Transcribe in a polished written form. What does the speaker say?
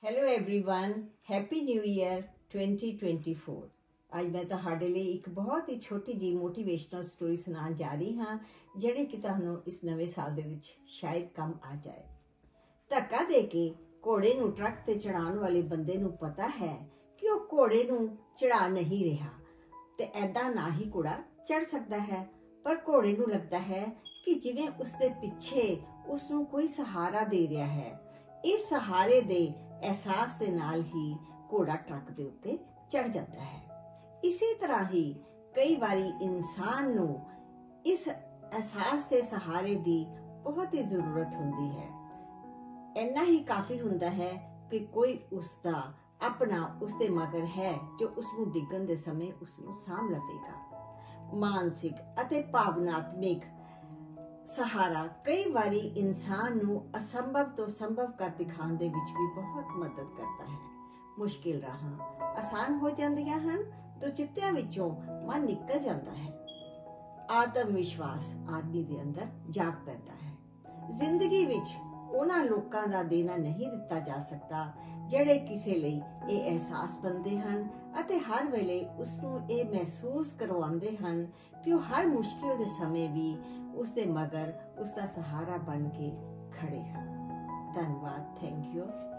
Hello everyone, happy new year 2024। ਅੱਜ ਮੈਂ ਤੁਹਾਡੇ ਲਈ ਇੱਕ ਬਹੁਤ ਹੀ ਛੋਟੀ ਜੀ ਮੋਟੀਵੇਸ਼ਨਲ ਸਟੋਰੀ ਸੁਣਾਉਣ ਜਾ ਰਹੀ ਹਾਂ ਜਿਹੜੀ ਕਿ ਤੁਹਾਨੂੰ ਇਸ ਨਵੇਂ ਸਾਲ ਦੇ ਵਿੱਚ ਸ਼ਾਇਦ ਕੰਮ ਆ ਜਾਏ। ਧੱਕਾ ਦੇ ਕੇ ਘੋੜੇ ਨੂੰ ਟਰੱਕ ਤੇ ਚੜਾਉਣ ਵਾਲੇ ਬੰਦੇ ਨੂੰ ਪਤਾ ਹੈ ਕਿ ਉਹ ਘੋੜੇ ਨੂੰ ਚੜਾ ਨਹੀਂ ਰਿਹਾ ਤੇ ਐਦਾਂ ਨਾ ਹੀ ਘੋੜਾ ਚੜ ਸਕਦਾ ਹੈ, ਪਰ ਘੋੜੇ ਨੂੰ ਲੱਗਦਾ ਹੈ ਕਿ ਜਿਵੇਂ ਉਸਦੇ ਪਿੱਛੇ ਉਸ ਨੂੰ ਕੋਈ ਸਹਾਰਾ ਦੇ ਰਿਹਾ ਹੈ। ਇਸ ਸਹਾਰੇ ਦੇ एहसास के नाल ही घोड़ा ट्रक के उत्ते चढ़ जाता है। इसी तरह ही कई बारी इंसान नू इस एहसास के सहारे दी बहुत ही जरूरत होंदी है। इन्ना ही काफी हुंदा है कि कोई उसका अपना उसके मगर है जो उसनू डिगन दे समय उसनू साम लवेगा। मानसिक अते भावनात्मक सहारा कई बारी इंसान नू असंभव तो संभव कर दिखाने दे विच भी बहुत मदद करता है। मुश्किल राहां आसान हो जांदियां हन तो चित्तियां विचों मन निकल जाता है। आत्मविश्वास आदमी दे अंदर जाग पैदा है। जिंदगी विच उन्हां लोकां दा देना नहीं दिता जा सकता ਜਿਹੜੇ ਕਿਸੇ ਲਈ ਇਹ ਅਹਿਸਾਸ ਬੰਦੇ ਹਨ ਅਤੇ ਹਰ ਵੇਲੇ ਉਸ ਨੂੰ ਇਹ ਮਹਿਸੂਸ ਕਰਵਾਉਂਦੇ ਹਨ ਕਿ ਉਹ ਹਰ ਮੁਸ਼ਕਿਲ ਦੇ ਸਮੇਂ ਵੀ ਉਸ ਦੇ ਮਗਰ ਉਸ ਦਾ ਸਹਾਰਾ ਬਣ ਕੇ ਖੜੇ ਹਨ। ਧੰਨਵਾਦ, ਥੈਂਕ ਯੂ।